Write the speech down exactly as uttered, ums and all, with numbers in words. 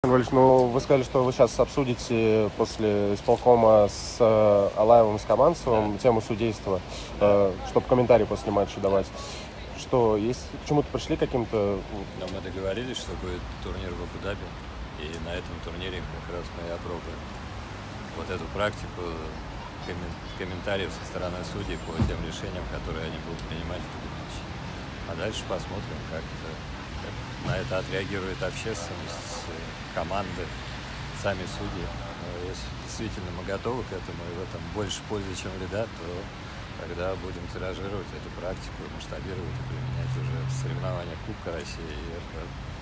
Анатольевич, ну вы сказали, что вы сейчас обсудите после исполкома с э, Алаевым, с Каманцевым Да. тему судейства, Да. э, чтобы комментарии после матча Да. давать. Что, есть к чему-то пришли каким-то... Но мы договорились, что будет турнир в Абу-Даби, и на этом турнире как раз мы и опробуем вот эту практику коммен- комментариев со стороны судей по тем решениям, которые они будут принимать в этом матче. А дальше посмотрим, как, это, как на это отреагирует общественность, э, команды, сами судьи. Но если действительно мы готовы к этому, и в этом больше пользы, чем вреда, то тогда будем тиражировать эту практику, масштабировать и применять уже в соревнованиях Кубка России и эр пэ эл.